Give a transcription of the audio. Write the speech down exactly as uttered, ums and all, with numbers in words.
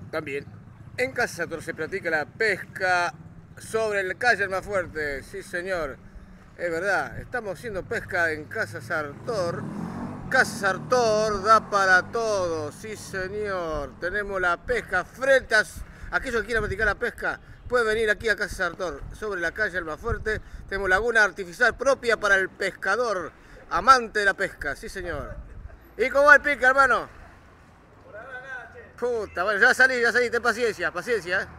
También, en Casa Sartor se practica la pesca sobre el calle Almafuerte. Sí, señor. Es verdad, estamos haciendo pesca en Casa Sartor. Casa Sartor da para todo. Sí, señor. Tenemos la pesca frente a aquellos que quieran practicar la pesca. Pueden venir aquí a Casa Sartor, sobre la calle Almafuerte. Tenemos laguna artificial propia para el pescador, amante de la pesca. Sí, señor. ¿Y cómo va el pica, hermano? Puta, bueno, ya salí, ya salí, ten paciencia, paciencia, ¿eh?